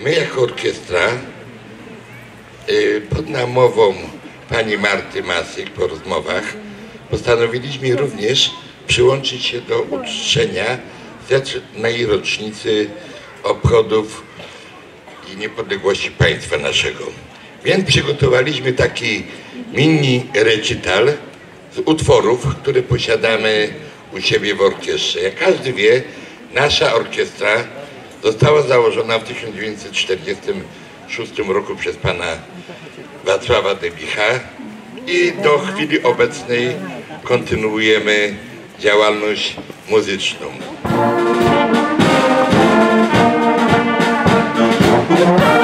My jako orkiestra pod namową pani Marty Masyk po rozmowach postanowiliśmy również przyłączyć się do uczczenia 100. rocznicy obchodów i niepodległości państwa naszego. Więc przygotowaliśmy taki mini recital z utworów, które posiadamy u siebie w orkiestrze. Jak każdy wie, nasza orkiestra została założona w 1946 roku przez pana Wacława Debicha i do chwili obecnej kontynuujemy działalność muzyczną.